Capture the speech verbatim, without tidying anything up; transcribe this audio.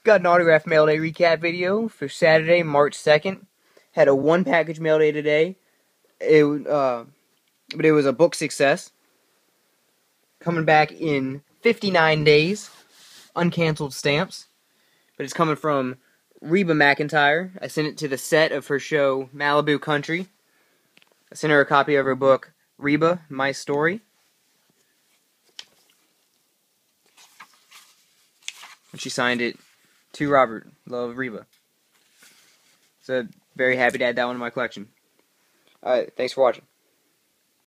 Got an autographed mail day recap video for Saturday, March second. Had a one package mail day today. It uh, but it was a book success. Coming back in fifty-nine days, uncanceled stamps. But it's coming from Reba McEntire. I sent it to the set of her show Malibu Country. I sent her a copy of her book Reba, My Story. And she signed it to Robert, love Reba. So very happy to add that one to my collection. Alright, thanks for watching.